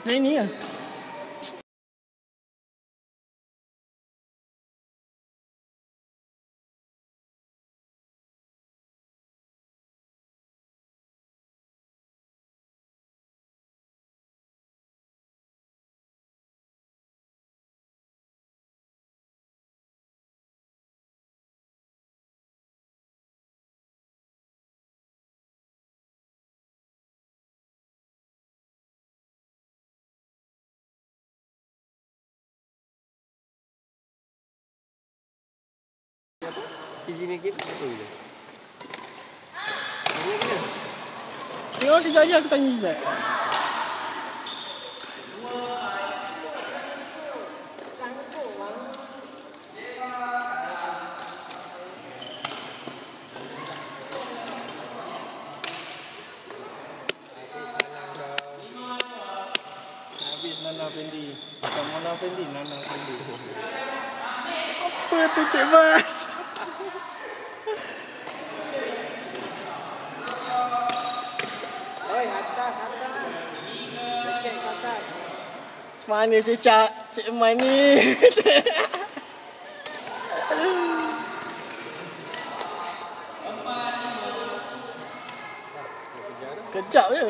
Saya ni lah. Easy make it apa dia? Tengok kejap lagi aku tanya Izzat. Habis Nana Fendi. Bukan Mona Fendi, Nana Fendi. Apa tu Cik Bas? Oi, atas. Dekat ke atas. Mana tu Cik Man ni? Sekejap je.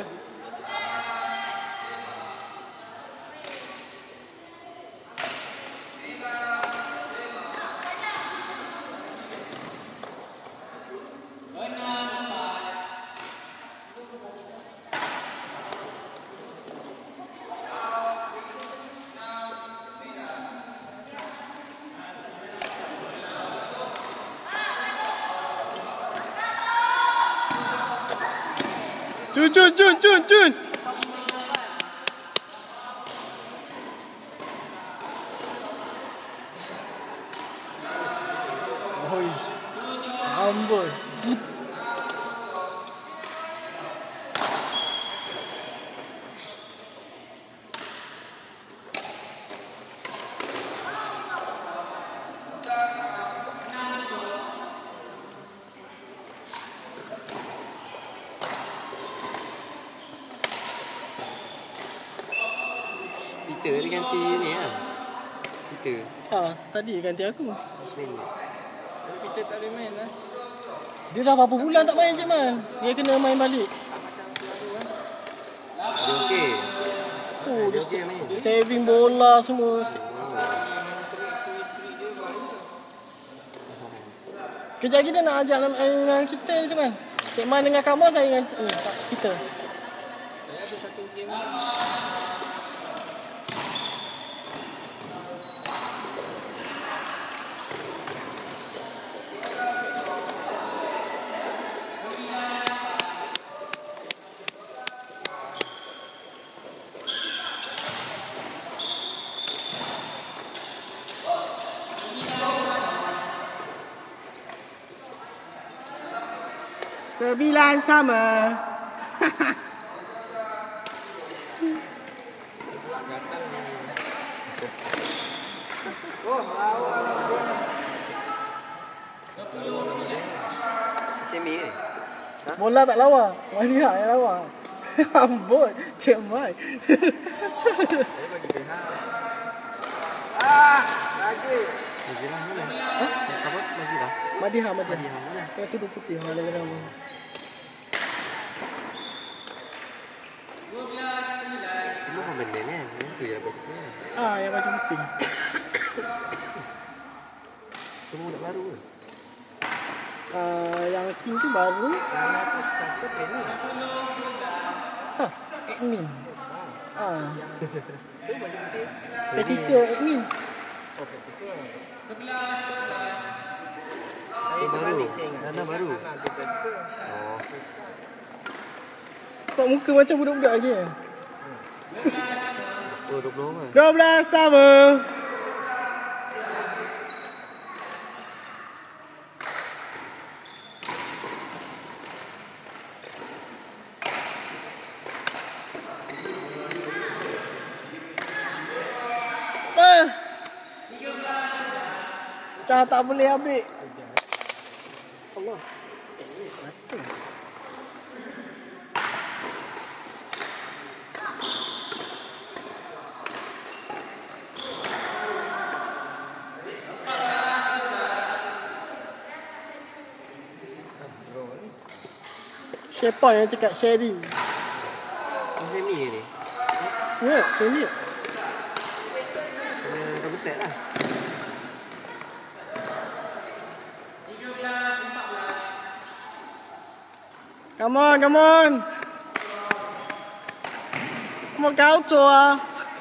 Cun. Oi. Amboi. Peter dia ganti ni lah. Peter. Tadi ganti aku. Ismail. Peter tak boleh main lah. Dia dah berapa bulan tak main Cik Man. Dia kena main balik. Dia okey. Oh, Dia okey main. dia saving bola semua. Kejap lagi dia nak ajak dengan kita ni Cik Man. Cik Man dengan Kamal, saya dengan kita. Saya ada satu game. Sembilan sama. Semi ni. Bola tak lawa. Malia yang lawa. Amboi, Cik Man. Saya bagi penat. Lagi. Mazirah mana? Apa? Mazirah? Madihah. Mazirah mana? Yang tu putih mana nama. Semua pemain ni kan? Itu je bagi penat. Yang macam putih. Semua budak baru ke? Yang pink tu baru. Yang tu staff ke trainer? Staff. Admin. Tu bagi putih. Practical admin. Oh, betul. Itu baru. Nana baru. Nanti betul. Oh. Sebab muka macam budak-budak lagi kan. Oh, 20 orang. 12 sama. Cah tak boleh ambil. Allah. Betul. Siapa yang cakap sharing? Semi ke ni? Ya, sini. Kena double set lah. Come on, come on. Come on, cao chùa.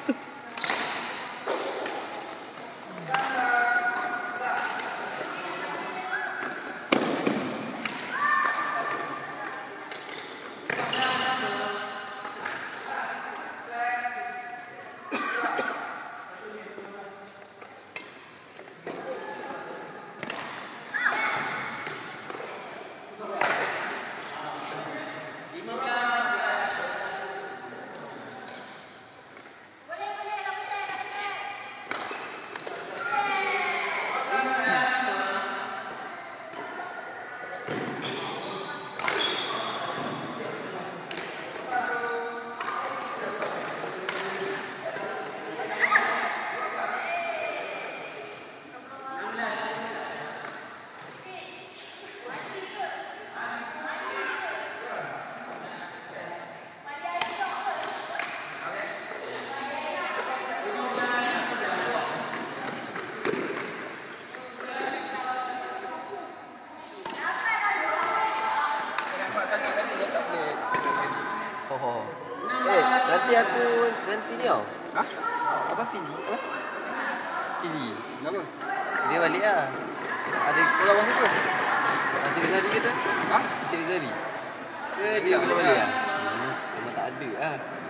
Nanti ni tau. Ha? Apa fizi? Apa? Fizi. Kenapa? Dia balik lah. Ada Kau lawan siapa? Cik Rizali ke tu? Ha? Cik Rizali. Ke Dia dia balik balik lah. lah? Memang tak ada lah.